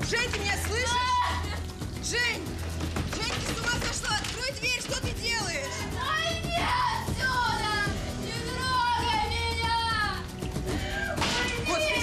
Жень, ты меня слышишь? Жень! Жень, ты с ума сошла? Открой дверь, что ты делаешь? Ой, иди отсюда! Не трогай меня! Уйди! Господи!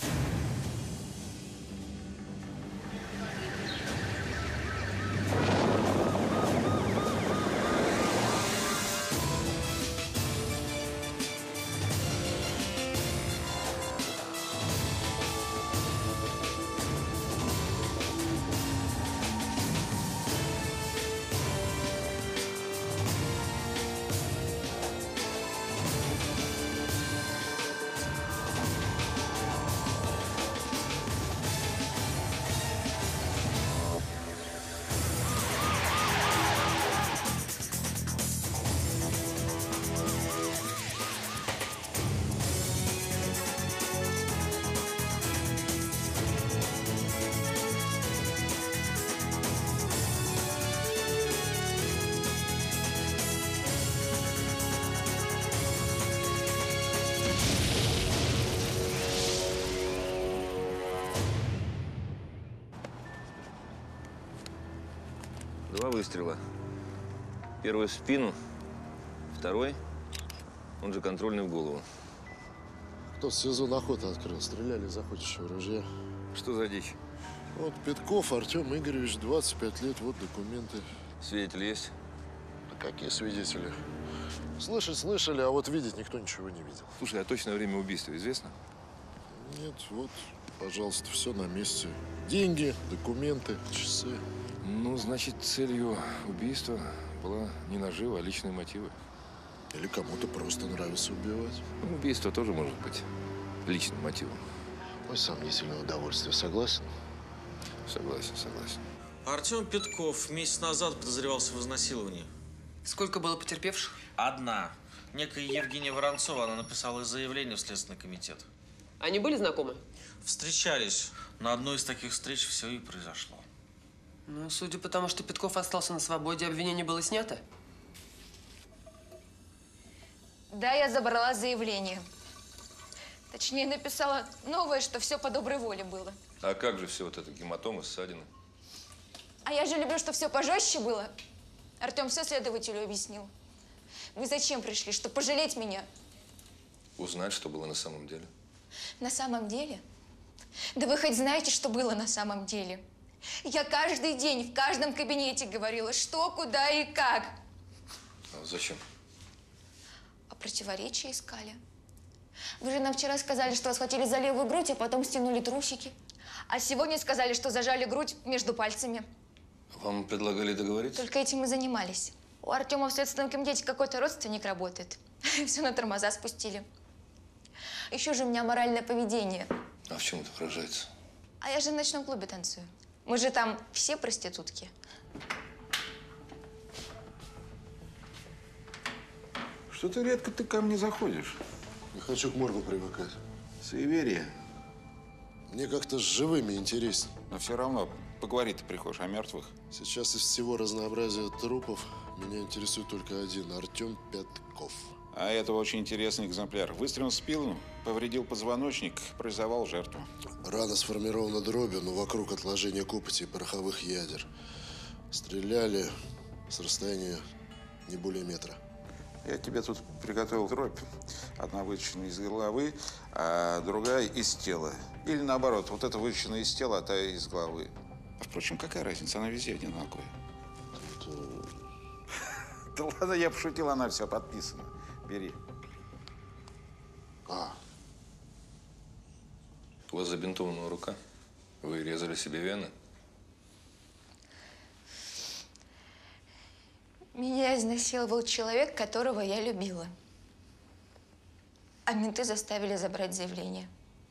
Два выстрела. Первый в спину, второй, он же контрольный, в голову. Кто сезон охоты открыл, стреляли из охотничьего ружья. Что за дичь? Вот Петков Артем Игоревич, 25 лет, вот документы. Свидетель есть? А какие свидетели? Слышать слышали, а вот видеть никто ничего не видел. Слушай, а точное время убийства известно? Нет, вот, пожалуйста, все на месте. Деньги, документы, часы. Ну, значит, целью убийства была не нажива, а личные мотивы. Или кому-то просто нравится убивать. Ну, убийство тоже может быть личным мотивом. Мой сомнительное удовольствие, согласен? Согласен, согласен. Артем Петков месяц назад подозревался в изнасиловании. Сколько было потерпевших? Одна. Некая Евгения Воронцова, она написала заявление в Следственный комитет. Они были знакомы? Встречались. На одной из таких встреч все и произошло. Ну, судя по тому, что Петков остался на свободе, обвинение было снято? Да, я забрала заявление. Точнее, написала новое, что все по доброй воле было. А как же все вот это, гематомы, ссадины? А я же люблю, что все пожестче было. Артем все следователю объяснил. Вы зачем пришли? Чтобы пожалеть меня? Узнать, что было на самом деле. На самом деле? Да вы хоть знаете, что было на самом деле? Я каждый день в каждом кабинете говорила, что, куда и как. А зачем? А противоречия искали. Вы же нам вчера сказали, что вас схватили за левую грудь, а потом стянули трусики. А сегодня сказали, что зажали грудь между пальцами. Вам предлагали договориться? Только этим и занимались. У Артема в Следственном комитете какой-то родственник работает. Все на тормоза спустили. Еще же у меня моральное поведение. А в чем это выражается? А я же в ночном клубе танцую. Мы же там все проститутки. Что-то редко ты ко мне заходишь. Не хочу к моргу привыкать. Суеверие. Мне как-то с живыми интереснее. Но все равно поговорить ты приходишь о мертвых. Сейчас из всего разнообразия трупов меня интересует только один – Артем Петков. А это очень интересный экземпляр. Выстрелом в спину, повредил позвоночник, парализовал жертву. Рана сформирована дробью, но вокруг отложения копоти и пороховых ядер. Стреляли с расстояния не более метра. Я тебе тут приготовил дробь. Одна вытащена из головы, а другая из тела. Или наоборот, вот эта вытащена из тела, а та из головы. Впрочем, какая разница? Она везде одинаковая. Да ладно, я пошутил, она все подписана. Бери. У вас забинтована рука. Вы резали себе вены? Меня изнасиловал человек, которого я любила. А менты заставили забрать заявление.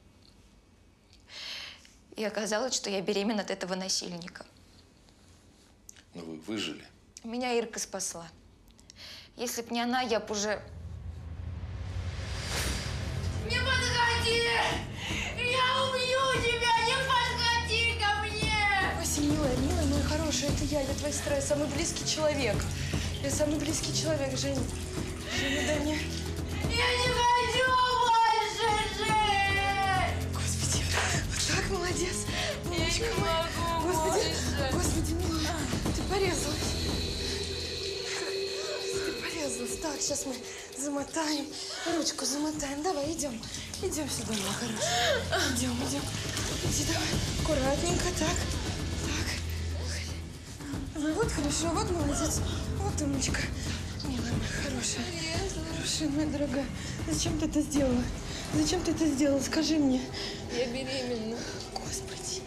И оказалось, что я беременна от этого насильника. Но вы выжили. Меня Ирка спасла. Если б не она, я б уже… Не подходи! Я убью тебя! Не подходи ко мне! Вася, милая, моя хорошая, это я твоя сестра, я самый близкий человек. Я самый близкий человек, Женя. Женя, дай мне. Я не хочу больше жить! Господи, вот так, молодец. Я Милочка моя. Господи, милая, ты порезалась. Ты порезалась. Так, сейчас мы замотаем. Ручку замотаем. Давай, идем. Идем сюда, моя хорошая. Идем. Иди, давай. Аккуратненько, так. Вот хорошо, вот молодец. Вот умничка. Милая моя хорошая. Хорошая моя дорогая. Зачем ты это сделала? Зачем ты это сделала? Скажи мне. Я беременна. Господи.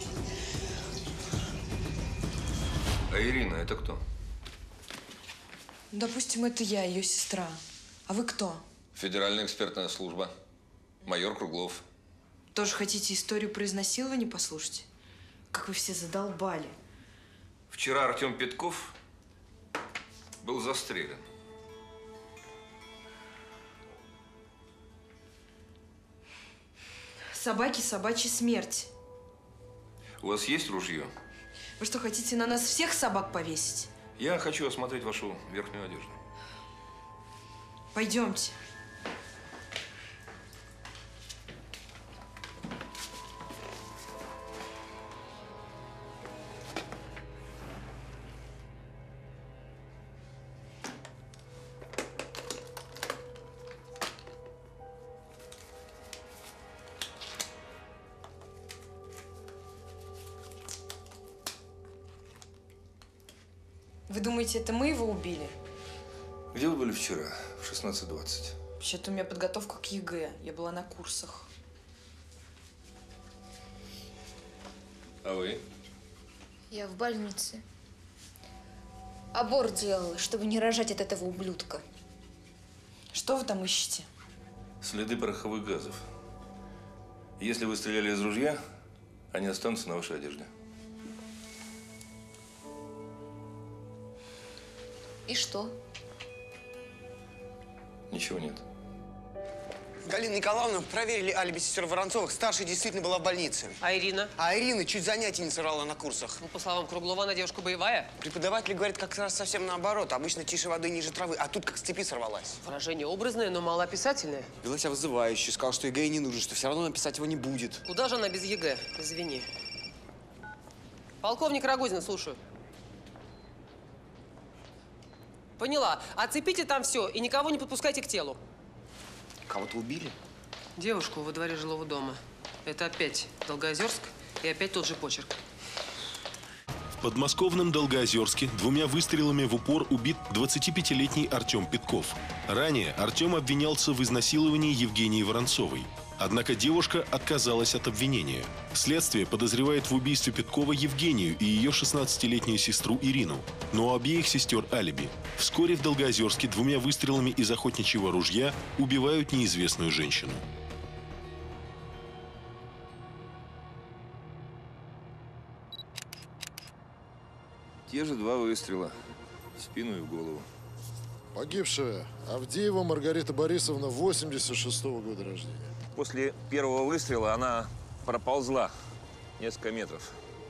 А Ирина, это кто? Допустим, это я, ее сестра. А вы кто? Федеральная экспертная служба. Майор Круглов. Тоже хотите историю про изнасилование послушать? Как вы все задолбали. Вчера Артем Петков был застрелен. Собаки, собачья смерть. У вас есть ружье? Вы что, хотите на нас всех собак повесить? Я хочу осмотреть вашу верхнюю одежду. Пойдемте. Вы думаете, это мы его убили? Где вы были вчера в 16:20? Вообще-то у меня подготовка к ЕГЭ. Я была на курсах. А вы? Я в больнице. Аборт делала, чтобы не рожать от этого ублюдка. Что вы там ищете? Следы пороховых газов. Если вы стреляли из ружья, они останутся на вашей одежде. И что? Ничего нет. Галина Николаевна, проверили алиби сестер Воронцовых. Старшая действительно была в больнице. А Ирина? А Ирина чуть занятий не сорвала на курсах. Ну, по словам Круглова, она девушка боевая. Преподаватель говорит как раз совсем наоборот. Обычно тише воды, ниже травы. А тут как с цепи сорвалась. Выражение образное, но малоописательное. Вела себя вызывающе. Сказал, что ЕГЭ не нужен, что все равно написать его не будет. Куда же она без ЕГЭ? Извини. Полковник Рогозин, слушаю. Поняла. Оцепите там все и никого не подпускайте к телу. Кого-то убили? Девушку во дворе жилого дома. Это опять Долгоозерск и опять тот же почерк. В подмосковном Долгоозерске 2 выстрелами в упор убит 25-летний Артем Петков. Ранее Артем обвинялся в изнасиловании Евгении Воронцовой. Однако девушка отказалась от обвинения. Следствие подозревает в убийстве Петкова Евгению и ее 16-летнюю сестру Ирину. Но у обеих сестер алиби. Вскоре в Долгоозерске 2 выстрелами из охотничьего ружья убивают неизвестную женщину. Те же 2 выстрела. В спину и в голову. Погибшая Авдеева Маргарита Борисовна, 86-го года рождения. После первого выстрела она проползла несколько метров.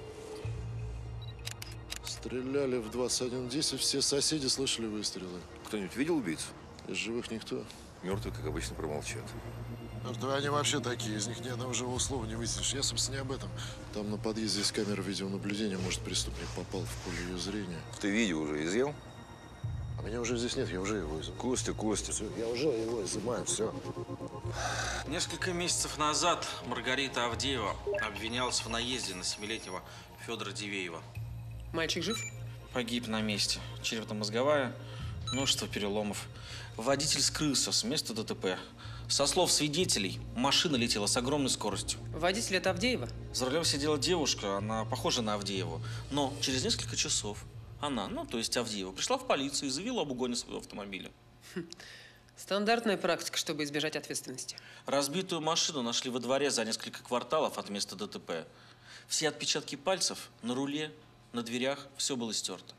Стреляли в 21:10, все соседи слышали выстрелы. Кто-нибудь видел убийцу? Из живых никто. Мертвые, как обычно, промолчат. Мертвые они вообще такие, из них ни одного живого слова не высидишь. Я, собственно, не об этом. Там на подъезде есть камера видеонаблюдения, может, преступник попал в поле ее зрения. Ты видео уже изъял? А меня уже здесь нет, я уже его изымаю. Костя. Все, я уже его изымаю, все. Несколько месяцев назад Маргарита Авдеева обвинялась в наезде на 7-летнего Федора Дивеева. Мальчик жив? Погиб на месте. Черепно-мозговая, множество переломов. Водитель скрылся с места ДТП. Со слов свидетелей, машина летела с огромной скоростью. Водитель это Авдеева? За рулем сидела девушка, она похожа на Авдееву. Но через несколько часов она, то есть Авдеева, пришла в полицию и заявила об угоне своего автомобиля. Стандартная практика, чтобы избежать ответственности. Разбитую машину нашли во дворе за несколько кварталов от места ДТП. Все отпечатки пальцев на руле, на дверях, все было стерто.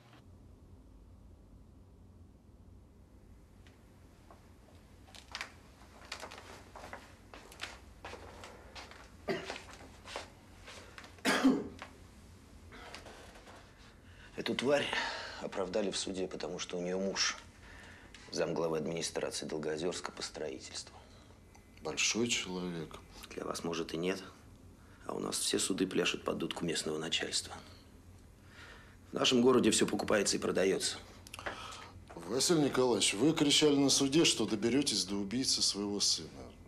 Эту тварь оправдали в суде, потому что у нее муж замглавы администрации Долгоозерска по строительству. Большой человек. Для вас, может, и нет. А у нас все суды пляшут под дудку местного начальства. В нашем городе все покупается и продается. Василий Николаевич, вы кричали на суде, что доберетесь до убийцы своего сына.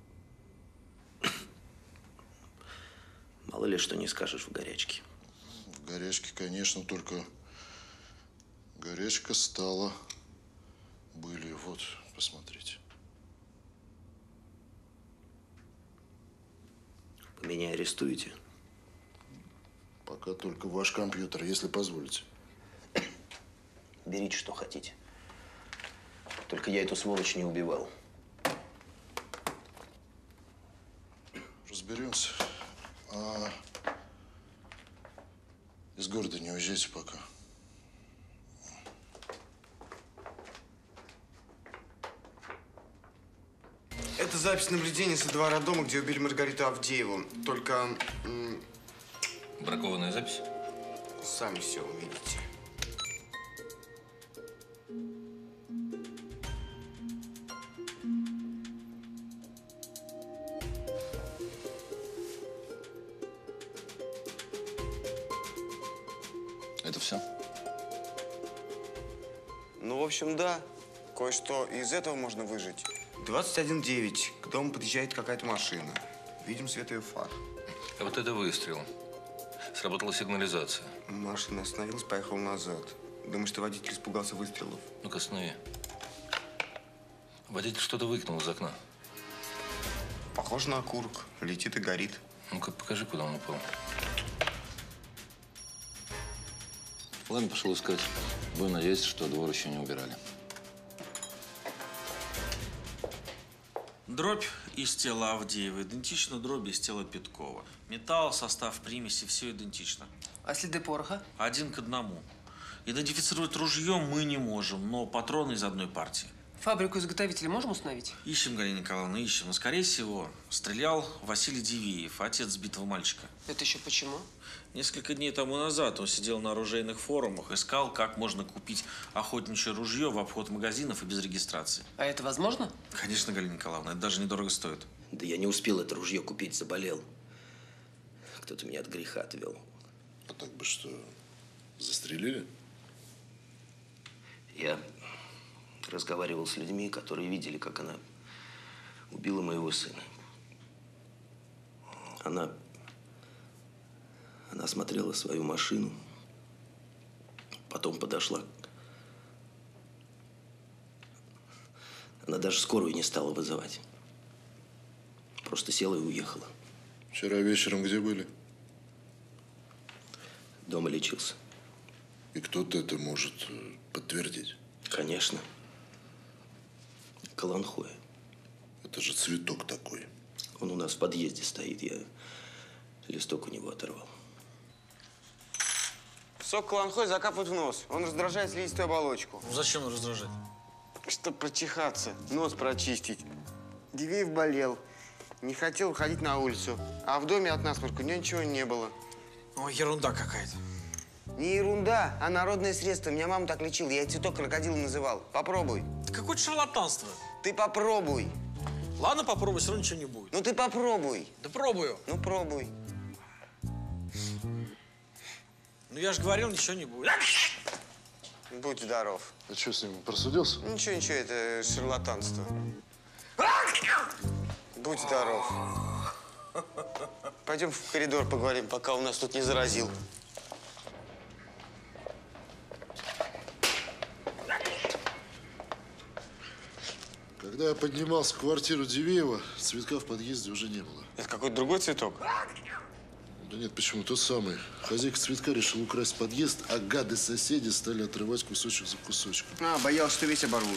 Мало ли что не скажешь в горячке. В горячке, конечно, только горячка стала былью. Вот, посмотрите. Вы меня арестуете? Пока только ваш компьютер, если позволите. Берите, что хотите. Только я эту сволочь не убивал. Разберемся. А из города не уезжайте пока. Это запись наблюдения со двора дома, где убили Маргариту Авдееву. Только… Бракованная запись? Сами все увидите. Это все? Ну, в общем, да. Кое-что из этого можно выжить. 21:09. К дому подъезжает какая-то машина. Видим свет ее фар. А вот это выстрел. Сработала сигнализация. Машина остановилась, поехала назад. Думаю, что водитель испугался выстрелов. Ну-ка, останови. Водитель что-то выкинул из окна. Похоже на окурок. Летит и горит. Ну-ка, покажи, куда он упал. Ладно, пошел искать. Будем надеяться, что двор еще не убирали. Дробь из тела Авдеева идентична дроби из тела Петкова. Металл, состав примеси – все идентично. А следы пороха? 1 к 1. Идентифицировать ружье мы не можем, но патроны из одной партии. Фабрику изготовителя можем установить? Ищем, Галина Николаевна, ищем. Но, скорее всего, стрелял Василий Дивеев, отец сбитого мальчика. Это еще почему? Несколько дней тому назад он сидел на оружейных форумах, искал, как можно купить охотничье ружье в обход магазинов и без регистрации. А это возможно? Конечно, Галина Николаевна, это даже недорого стоит. Да я не успел это ружье купить, заболел. Кто-то меня от греха отвел. А так бы что, застрелили? Я разговаривал с людьми, которые видели, как она убила моего сына. Она осмотрела свою машину, потом подошла. Она даже скорую не стала вызывать. Просто села и уехала. Вчера вечером где были? Дома лечился. И кто-то это может подтвердить? Конечно. Каланхоя. Это же цветок такой. Он у нас в подъезде стоит. Я листок у него оторвал. Сок каланхой закапывают в нос. Он раздражает слизистую оболочку. Зачем раздражать? Чтоб прочихаться, нос прочистить. Дивеев болел. Не хотел выходить на улицу. А в доме от насморка у него ничего не было. Ой, ерунда какая-то. Не ерунда, а народное средство. Меня мама так лечила. Я цветок крокодила называл. Попробуй. Какое-то шарлатанство. Ты попробуй. Ладно, попробуй, все равно ничего не будет. Ну ты попробуй. Да пробую. Ну пробуй. Ну я же говорил, ничего не будет. Будь здоров. А что с ним, просудился? Ничего, ничего, это шарлатанство. Будь здоров. Пойдем в коридор поговорим, пока у нас тут не заразил. Когда я поднимался в квартиру Дивеева, цветка в подъезде уже не было. Это какой-то другой цветок? Да нет, почему? Тот самый. Хозяйка цветка решила украсть подъезд, а гады-соседи стали отрывать кусочек за кусочком. А, боялся, что весь оборвут.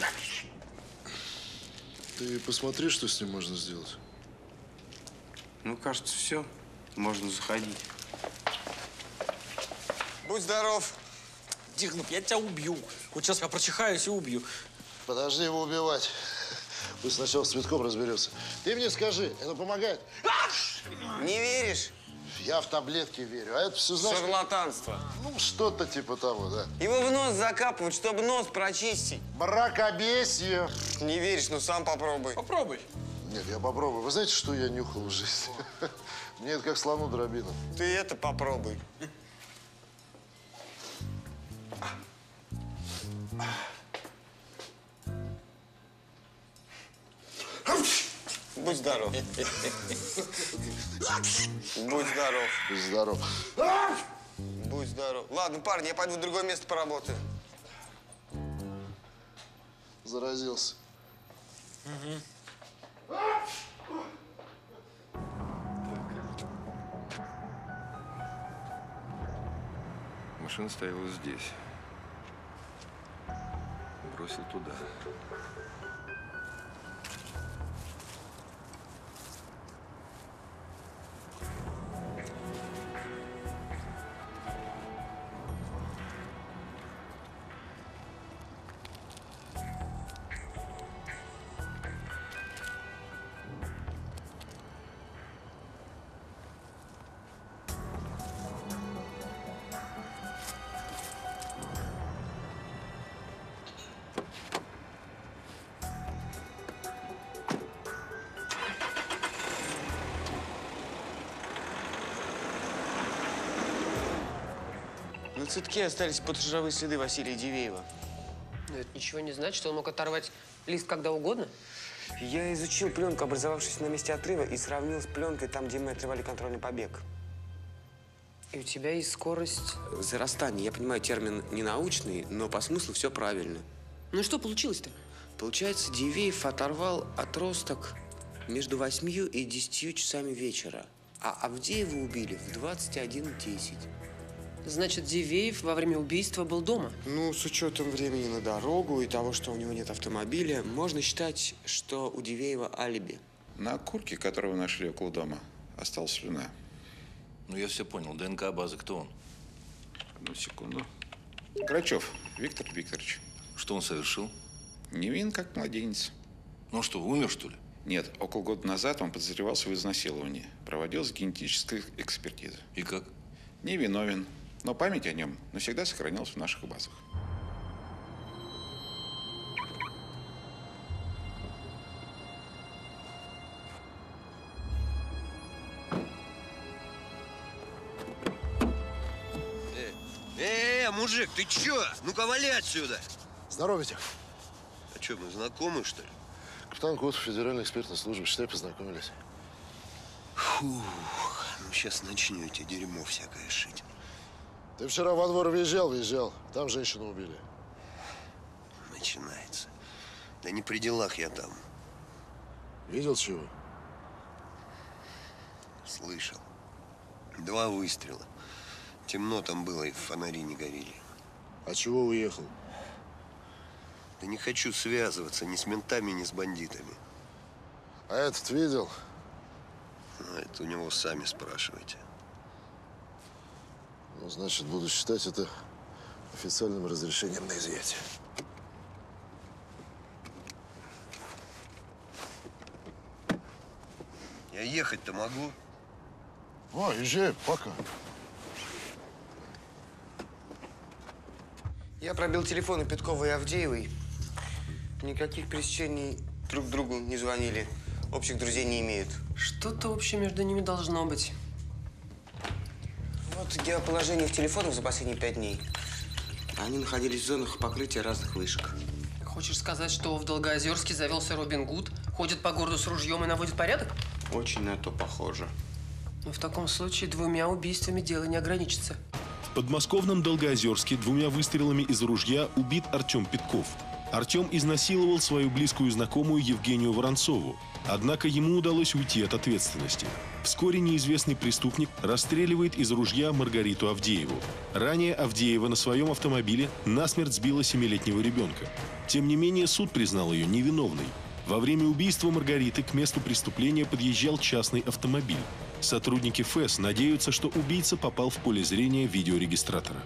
Ты посмотри, что с ним можно сделать. Ну, кажется, все. Можно заходить. Будь здоров. Тихонов, я тебя убью. Вот сейчас я прочихаюсь и убью. Подожди его убивать. Пусть сначала с цветком разберется. Ты мне скажи, это помогает? Не веришь? Я в таблетки верю. А это все значит… Шарлатанство. Ну, что-то типа того, да. Его в нос закапывают, чтобы нос прочистить. Мракобесие. Не веришь, ну сам попробуй. Попробуй. Нет, я попробую. Вы знаете, что я нюхал в жизни? Мне это как слону дробину. Ты это попробуй. Будь здоров. Будь здоров. Будь здоров. Будь здоров. Ладно, парни, я пойду в другое место поработаю. Заразился. Машина стояла здесь. Бросил туда. На цветке остались подржавые следы Василия Дивеева. Но это ничего не значит, что он мог оторвать лист когда угодно. Я изучил пленку, образовавшуюся на месте отрыва, и сравнил с пленкой там, где мы отрывали контрольный побег. И у тебя есть скорость… Зарастание. Я понимаю, термин не научный, но по смыслу все правильно. Ну и что получилось-то? Получается, Дивеев оторвал отросток между 8 и 10 часами вечера, а Авдеева убили в 21:10. Значит, Дивеев во время убийства был дома? Ну, с учетом времени на дорогу и того, что у него нет автомобиля, можно считать, что у Дивеева алиби. На куртке, которую вы нашли около дома, осталась слюна. Ну, я все понял. ДНК-база, кто он? Одну секунду. Грачев Виктор Викторович. Что он совершил? Невинен, как младенец. Ну что, умер, что ли? Нет, около года назад он подозревался в изнасиловании. Проводилась генетическая экспертиза. И как? Невиновен. Но память о нем навсегда сохранилась в наших базах. Мужик, ты чё? Ну-ка, вали отсюда! Здорово, Витя. А чё, мы знакомы, что ли? Капитан Котов, Федеральной экспертной службы. Считай, познакомились. Фух, ну сейчас начнете дерьмо всякое шить. Ты вчера во двор въезжал. Там женщину убили. Начинается. Да не при делах я там. Видел чего? Слышал. 2 выстрела. Темно там было, и фонари не горели. А чего уехал? Да не хочу связываться ни с ментами, ни с бандитами. А этот видел? Ну, это у него сами спрашивайте. Ну, значит, буду считать это официальным разрешением на изъятие. Я ехать-то могу? Езжай, пока. Я пробил телефоны Петкова и Авдеевой. Никаких пересечений друг другу не звонили. Общих друзей не имеют. Что-то общее между ними должно быть. Вот геоположение их телефонов за последние 5 дней. Они находились в зонах покрытия разных вышек. Хочешь сказать, что в Долгоозерске завелся Робин Гуд, ходит по городу с ружьем и наводит порядок? Очень на то похоже. Но в таком случае 2 убийствами дело не ограничится. В подмосковном Долгоозерске 2 выстрелами из ружья убит Артем Петков. Артем изнасиловал свою близкую знакомую Евгению Воронцову. Однако ему удалось уйти от ответственности. Вскоре неизвестный преступник расстреливает из ружья Маргариту Авдееву. Ранее Авдеева на своем автомобиле насмерть сбила 7-летнего ребенка. Тем не менее, суд признал ее невиновной. Во время убийства Маргариты к месту преступления подъезжал частный автомобиль. Сотрудники ФЭС надеются, что убийца попал в поле зрения видеорегистратора.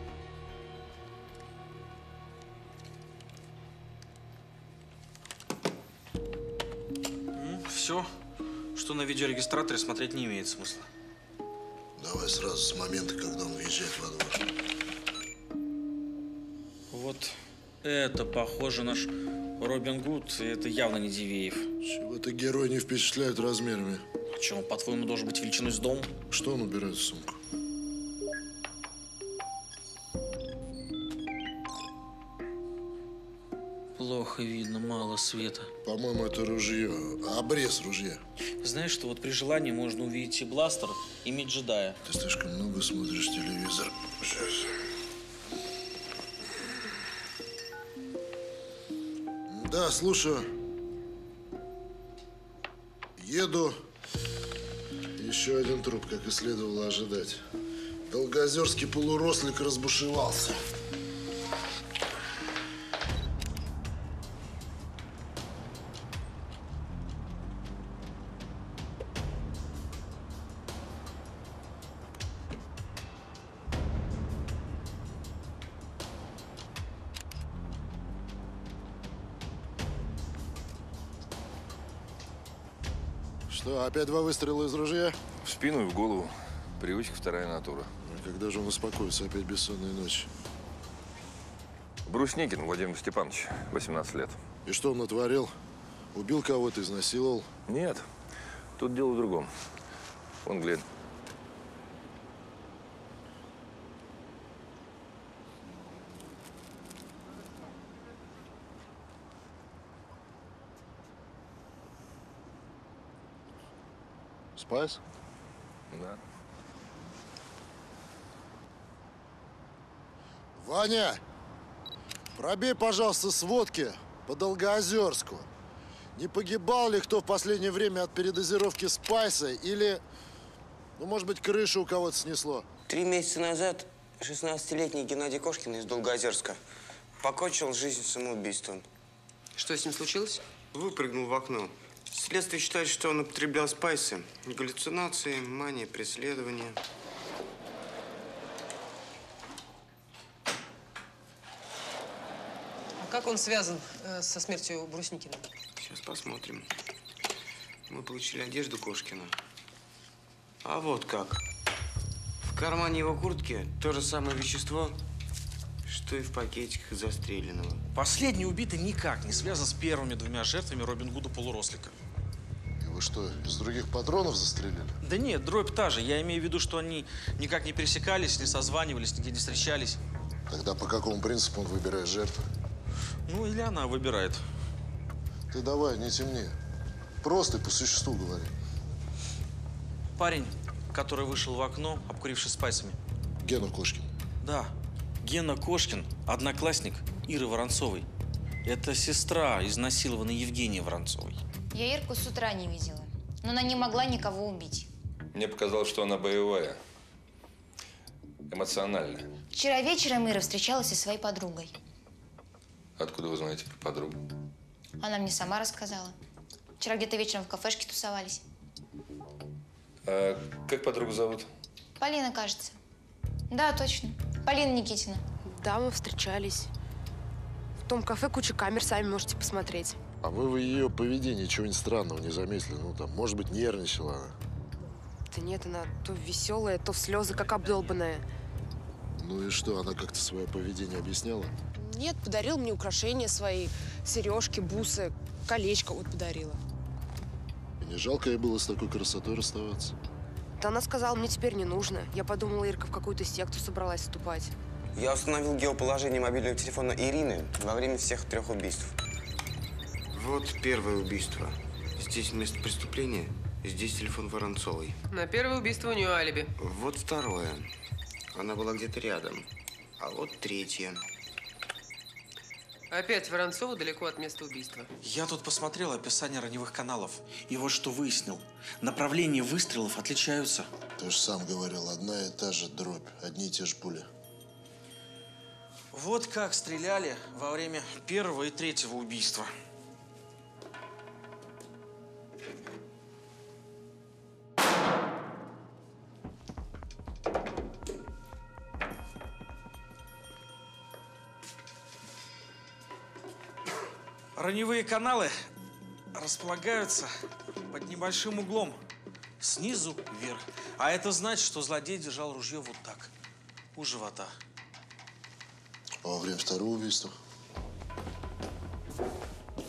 Все, что на видеорегистраторе, смотреть не имеет смысла. Давай сразу с момента, когда он въезжает во двор. Вот это, похоже, наш Робин Гуд – это явно не Дивеев. Чего-то герой не впечатляет размерами. А что, он, по-твоему, должен быть величиной с дом? Что он убирает в сумку? Плохо видно, мало света. По-моему, это ружье. Обрез ружья. Знаешь, что вот при желании можно увидеть и бластер, и меч джедая. Ты слишком много смотришь телевизор. Сейчас. Да, слушаю. Еду. Еще один труп, как и следовало ожидать. Долгоозерский полурослик разбушевался. Что, опять 2 выстрела из ружья? В спину и в голову. Привычка, вторая натура. А когда же он успокоится? Опять бессонная ночь. Брусникин Владимир Степанович, 18 лет. И что он натворил? Убил кого-то, изнасиловал? Нет, тут дело в другом. Вон, глянь. Спайс? Да. Ваня, пробей, пожалуйста, сводки по Долгоозерску. Не погибал ли кто в последнее время от передозировки спайса или, ну, может быть, крышу у кого-то снесло? 3 месяца назад 16-летний Геннадий Кошкин из Долгоозерска покончил жизнь самоубийством. Что с ним случилось? Выпрыгнул в окно. Следствие считает, что он употреблял спайсы. Галлюцинации, мания, преследование. А как он связан со смертью Брусникина? Сейчас посмотрим. Мы получили одежду Кошкина. А вот как. В кармане его куртки то же самое вещество, что и в пакетиках застреленного. Последний убитый никак не связан с первыми 2 жертвами Робин Гуда полурослика. И вы что, из других патронов застрелили? Да нет, дробь та же. Я имею в виду, что они никак не пересекались, не созванивались, нигде не встречались. Тогда по какому принципу он выбирает жертвы? Ну, или она выбирает. Ты давай, не темни. Просто по существу говори. Парень, который вышел в окно, обкурившись спайсами. Гена Кошкин. Да. Гена Кошкин, одноклассник Иры Воронцовой. Это сестра изнасилованной Евгении Воронцовой. Я Ирку с утра не видела, но она не могла никого убить. Мне показалось, что она боевая. Эмоциональная. Вчера вечером Ира встречалась со своей подругой. Откуда вы знаете про подругу? Она мне сама рассказала. Вчера где-то вечером в кафешке тусовались. А как подругу зовут? Полина, кажется. Да, точно. Полина Никитина. Да, мы встречались. В том кафе куча камер, сами можете посмотреть. А вы в ее поведении чего-нибудь странного не заметили? Ну, там, может быть, нервничала она? Да нет, она то веселая, то в слезы, как обдолбанная. Ну и что, она как-то свое поведение объясняла? Нет, подарил мне украшения свои, сережки, бусы, колечко вот подарила. И не жалко ей было с такой красотой расставаться? Да она сказала, мне теперь не нужно. Я подумала, Ирка в какую-то секту собралась вступать. Я установил геоположение мобильного телефона Ирины во время всех 3 убийств. Вот первое убийство. Здесь место преступления, здесь телефон Воронцовой. На первое убийство у нее алиби. Вот второе. Она была где-то рядом. А вот 3. Опять Воронцова далеко от места убийства. Я тут посмотрел описание раневых каналов. И вот что выяснил. Направления выстрелов отличаются. Ты же сам говорил, одна и та же дробь, одни и те же пули. Вот как стреляли во время 1-го и 3-го убийства. Раневые каналы располагаются под небольшим углом, снизу вверх. А это значит, что злодей держал ружье вот так, у живота. А во время 2-го убийства?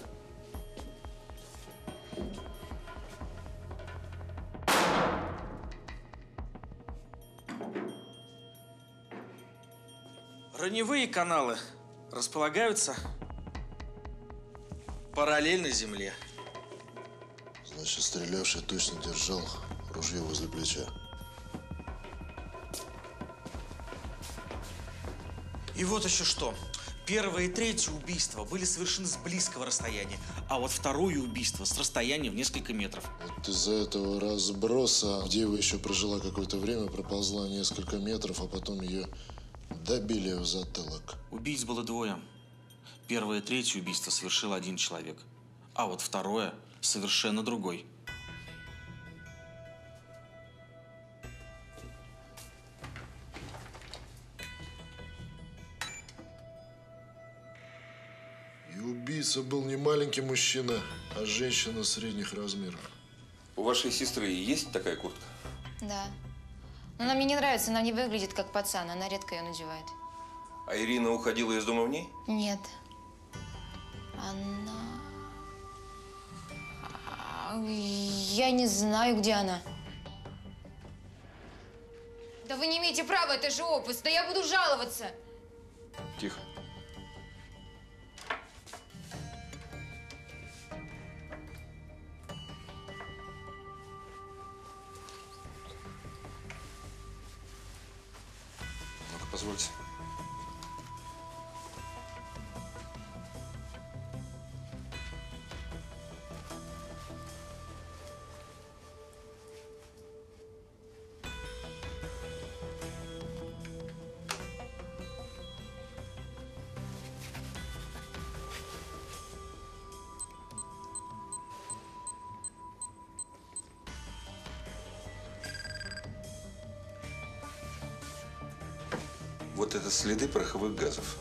Раневые каналы располагаются параллельно земле. Значит, стрелявший точно держал ружье возле плеча. И вот еще что. Первое и третье убийства были совершены с близкого расстояния, а вот второе убийство с расстояния в несколько метров. Вот из-за этого разброса дева еще прожила какое-то время, проползла несколько метров, а потом ее добили в затылок. Убийц было двое. Первое и третье убийство совершил один человек, а вот второе совершенно другой. И убийца был не маленький мужчина, а женщина средних размеров. У вашей сестры есть такая куртка? Да. Но она мне не нравится, она не выглядит как пацан, она редко ее надевает. А Ирина уходила из дома в ней? Нет. Она... Я не знаю, где она. Да вы не имеете права, это же опус, да я буду жаловаться. Тихо. Ну-ка, позвольте. Вот это следы пороховых газов.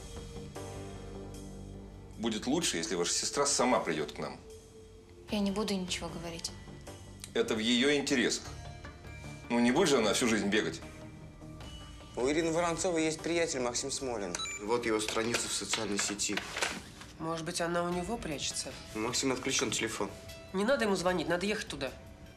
Будет лучше, если ваша сестра сама придет к нам. Я не буду ничего говорить. Это в ее интересах. Ну, не будет же она всю жизнь бегать. У Ирины Воронцовой есть приятель Максим Смолин. Вот его страница в социальной сети. Может быть, она у него прячется? У Максима отключен телефон. Не надо ему звонить, надо ехать туда.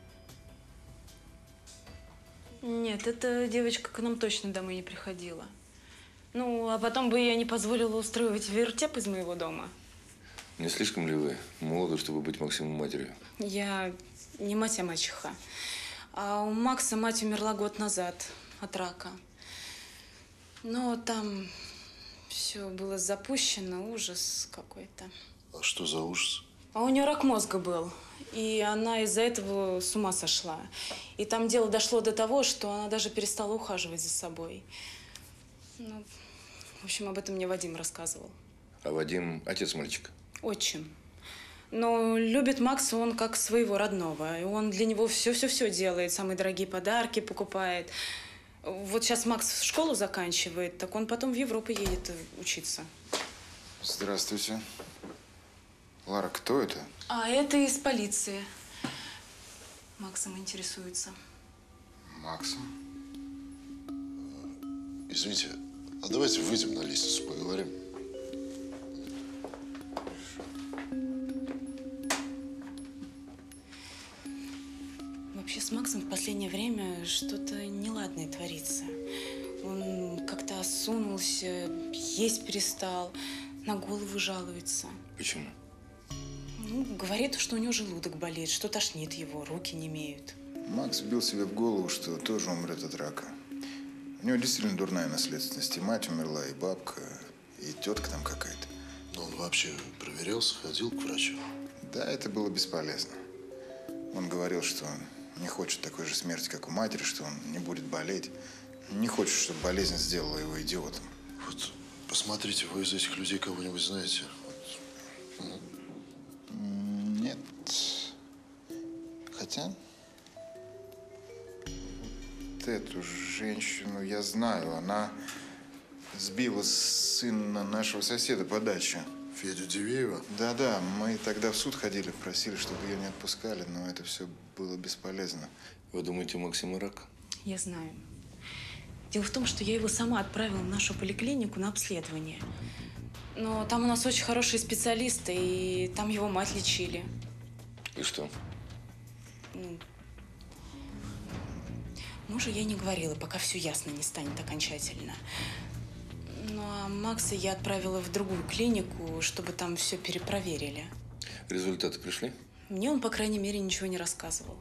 Нет, эта девочка к нам точно домой не приходила. Ну, а потом бы я не позволила устроить вертеп из моего дома. Не слишком ли вы молоды, чтобы быть Максиму матерью? Я не мать, а мачеха. А у Макса мать умерла год назад от рака. Но там все было запущено, ужас какой-то. А что за ужас? А у нее рак мозга был. И она из-за этого с ума сошла. И там дело дошло до того, что она даже перестала ухаживать за собой. Ну, в общем, об этом мне Вадим рассказывал. А Вадим отец мальчика? Отчим. Но любит Макса он как своего родного. И он для него все-все-все делает. Самые дорогие подарки покупает. Вот сейчас Макс школу заканчивает, так он потом в Европу едет учиться. Здравствуйте. Лара, кто это? А это из полиции. Максом интересуется. Максом? Извините, а давайте выйдем на лестницу, поговорим. Вообще с Максом в последнее время что-то неладное творится. Он как-то осунулся, есть перестал, на голову жалуется. Почему? Ну, говорит, что у него желудок болит, что тошнит его, руки немеют. Макс вбил себе в голову, что тоже умрет от рака. У него действительно дурная наследственность. И мать умерла, и бабка, и тетка там какая-то. Но он вообще проверялся, ходил к врачу? Да, это было бесполезно. Он говорил, что он не хочет такой же смерти, как у матери, что он не будет болеть. Не хочет, чтобы болезнь сделала его идиотом. Вот посмотрите, вы из этих людей кого-нибудь знаете? Вот. Нет. Хотя… Вот эту женщину я знаю. Она сбила сына нашего соседа по даче. Федю Дивеева? Да-да, мы тогда в суд ходили, просили, чтобы ее не отпускали, но это все было бесполезно. Вы думаете, у Максима рак? Я знаю. Дело в том, что я его сама отправила в нашу поликлинику на обследование. Но там у нас очень хорошие специалисты, и там его мать лечили. И что? Мужу я не говорила, пока все ясно не станет окончательно. Ну, а Макса я отправила в другую клинику, чтобы там все перепроверили. Результаты пришли? Мне он, по крайней мере, ничего не рассказывал.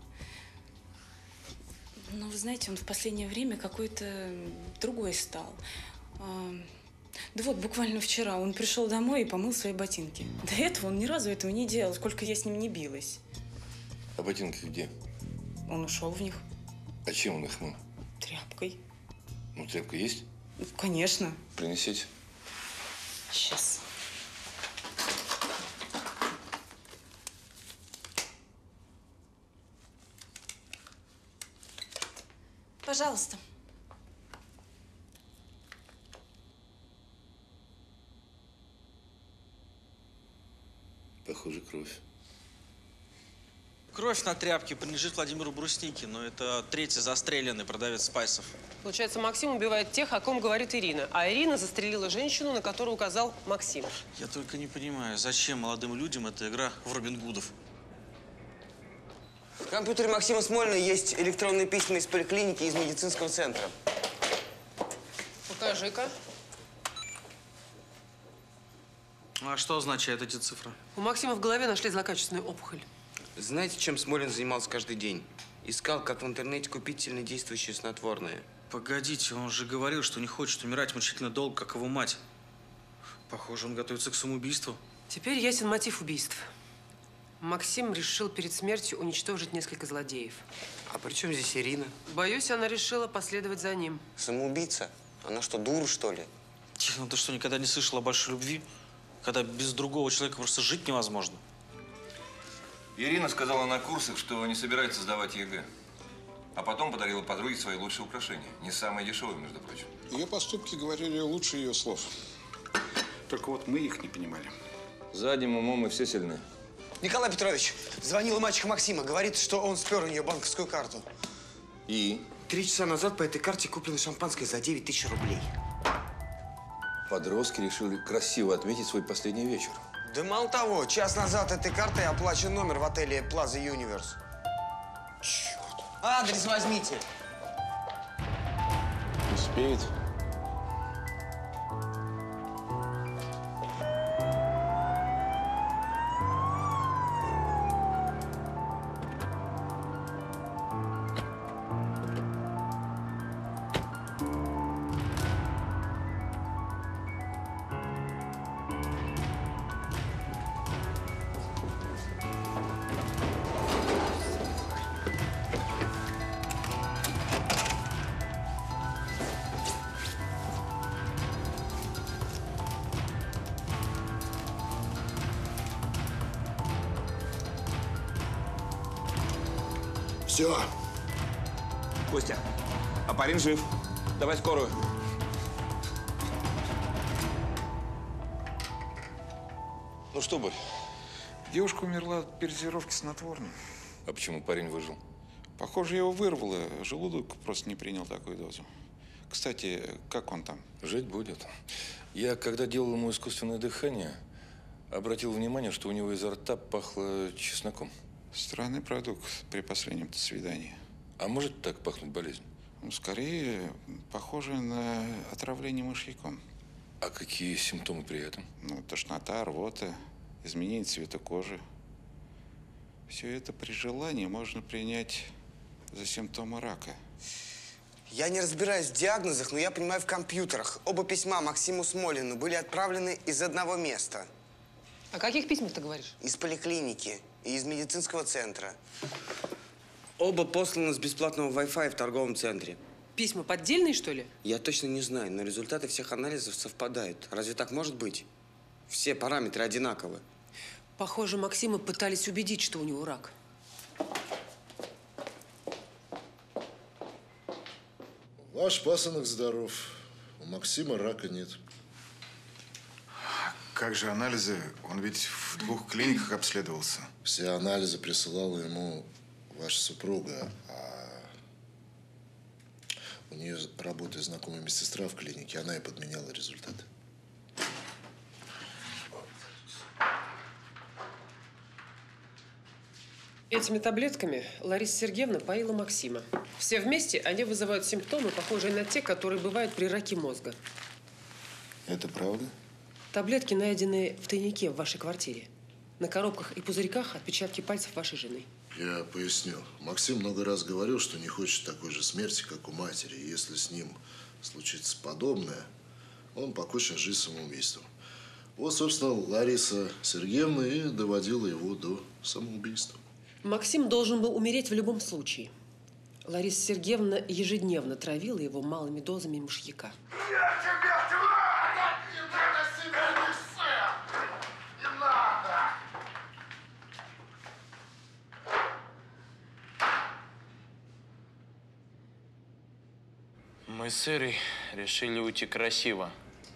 Но, вы знаете, он в последнее время какой-то другой стал. Да вот, буквально вчера он пришел домой и помыл свои ботинки. До этого он ни разу этого не делал, сколько я с ним не билась. А ботинки где? Он ушел в них. А чем он их мыл? Тряпкой. Ну, тряпка есть? Конечно. Принесите. Сейчас. Пожалуйста. Похоже, кровь. Кровь на тряпке принадлежит Владимиру Брусникину. Это третий застреленный продавец спайсов. Получается, Максим убивает тех, о ком говорит Ирина. А Ирина застрелила женщину, на которую указал Максим. Я только не понимаю, зачем молодым людям эта игра в Робин Гудов? В компьютере Максима Смолина есть электронные письма из поликлиники и из медицинского центра. Покажи-ка. А что означают эти цифры? У Максима в голове нашли злокачественную опухоль. Знаете, чем Смолин занимался каждый день? Искал, как в интернете купить сильнодействующее снотворное. Погодите, он же говорил, что не хочет умирать мучительно долго, как его мать. Похоже, он готовится к самоубийству. Теперь ясен мотив убийств. Максим решил перед смертью уничтожить несколько злодеев. А при чем здесь Ирина? Боюсь, она решила последовать за ним. Самоубийца? Она что, дура, что ли? Тихо, ну ты что, никогда не слышал о большой любви? Когда без другого человека просто жить невозможно. Ирина сказала на курсах, что не собирается сдавать ЕГЭ. А потом подарила подруге свои лучшие украшения. Не самые дешевые, между прочим. Ее поступки говорили лучше ее слов. Только вот мы их не понимали. Задним умом мы все сильны. Николай Петрович, звонила мачеха Максима. Говорит, что он спер у нее банковскую карту. И? 3 часа назад по этой карте куплено шампанское за 9000 рублей. Подростки решили красиво отметить свой последний вечер. Да мало того, час назад этой картой оплачен номер в отеле Plaza Universe. Черт. Адрес возьмите. Успеет. Все. Костя, а парень жив. Давай скорую. Ну что, Борь? Девушка умерла от передозировки снотворным. А почему парень выжил? Похоже, его вырвало. Желудок просто не принял такую дозу. Кстати, как он там? Жить будет. Я, когда делал ему искусственное дыхание, обратил внимание, что у него изо рта пахло чесноком. Странный продукт при последнем-то свидании. А может так пахнуть болезнь? Ну, скорее, похоже на отравление мышьяком. А какие симптомы при этом? Ну, тошнота, рвота, изменение цвета кожи. Все это при желании можно принять за симптомы рака. Я не разбираюсь в диагнозах, но я понимаю в компьютерах. Оба письма Максиму Смолину были отправлены из одного места. О каких письмах ты говоришь? Из поликлиники и из медицинского центра. Оба посланы с бесплатного Wi-Fi в торговом центре. Письма поддельные, что ли? Я точно не знаю, но результаты всех анализов совпадают. Разве так может быть? Все параметры одинаковы. Похоже, Максима пытались убедить, что у него рак. Ваш пасынок здоров. У Максима рака нет. Как же анализы? Он ведь в 2 клиниках обследовался. Все анализы присылала ему ваша супруга, а у нее работает знакомая медсестра в клинике, она и подменяла результаты. Этими таблетками Лариса Сергеевна поила Максима. Все вместе они вызывают симптомы, похожие на те, которые бывают при раке мозга. Это правда? Таблетки найдены в тайнике в вашей квартире. На коробках и пузырьках отпечатки пальцев вашей жены. Я поясню. Максим много раз говорил, что не хочет такой же смерти, как у матери. И если с ним случится подобное, он покончит жизнь самоубийством. Вот, собственно, Лариса Сергеевна и доводила его до самоубийства. Максим должен был умереть в любом случае. Лариса Сергеевна ежедневно травила его малыми дозами мышьяка. Я тебя, тварь! Ты на себя не сын! Не надо! Мы с Ирой решили уйти красиво.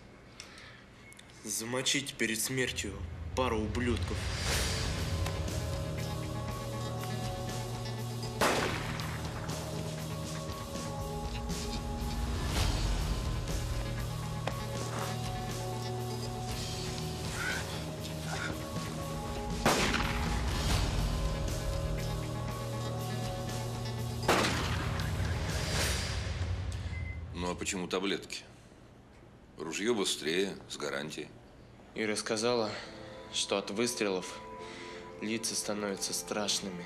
Замочить перед смертью пару ублюдков. Ну а почему таблетки? Ружье быстрее, с гарантией. Ира сказала, что от выстрелов лица становятся страшными.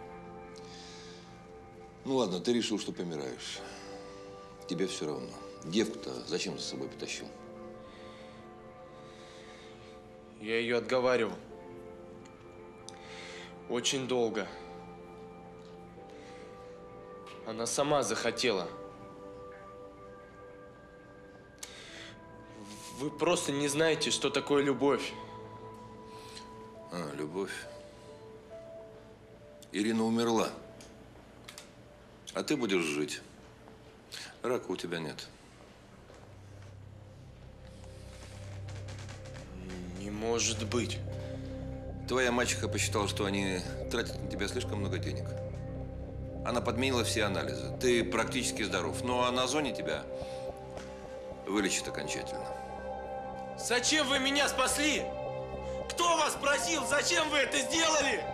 Ну ладно, ты решил, что помираешь. Тебе все равно. Девку-то зачем за собой потащил? Я ее отговаривал. Очень долго. Она сама захотела. Вы просто не знаете, что такое любовь. А, любовь. Ирина умерла. А ты будешь жить. Рака у тебя нет. Не может быть. Твоя мачеха посчитала, что они тратят на тебя слишком много денег. Она подменила все анализы. Ты практически здоров. Ну а на зоне тебя вылечат окончательно. Зачем вы меня спасли? Кто вас просил? Зачем вы это сделали?